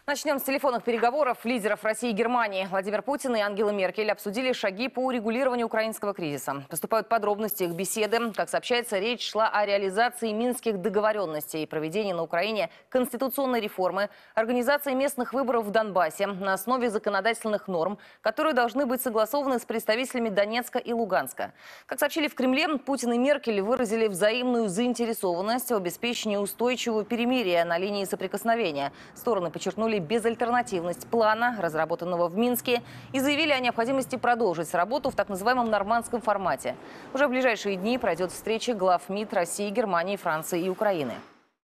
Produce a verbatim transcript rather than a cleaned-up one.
Начнем с телефонных переговоров лидеров России и Германии. Владимир Путин и Ангела Меркель обсудили шаги по урегулированию украинского кризиса. Поступают подробности их беседы. Как сообщается, речь шла о реализации минских договоренностей и проведении на Украине конституционной реформы, организации местных выборов в Донбассе на основе законодательных норм, которые должны быть согласованы с представителями Донецка и Луганска. Как сообщили в Кремле, Путин и Меркель выразили взаимную заинтересованность в обеспечении устойчивого перемирия на линии соприкосновения. Стороны подчеркнули безальтернативность плана, разработанного в Минске, и заявили о необходимости продолжить работу в так называемом нормандском формате. Уже в ближайшие дни пройдет встреча глав МИД России, Германии, Франции и Украины.